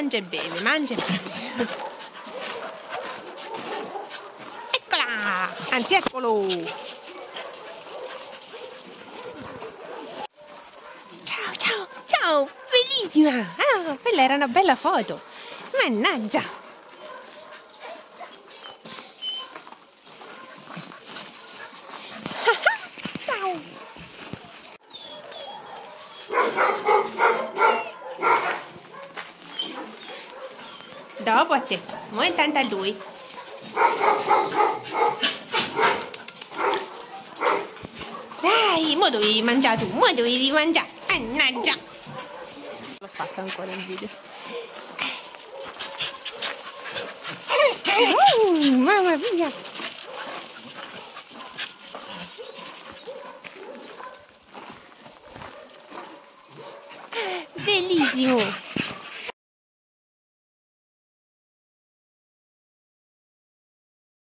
mangia e beve, mangia e beve. Eccola! Anzi, eccolo! Ciao, ciao, ciao! Bellissima! Ah, quella era una bella foto! Mannaggia! Ciao! Dopo a te, mo intanto a lui. Dai, mo dovevi mangiare tu, mo dovevi mangiare. Mannaggia! L'ho fatta ancora il video. Mamma mia! Bellissimo!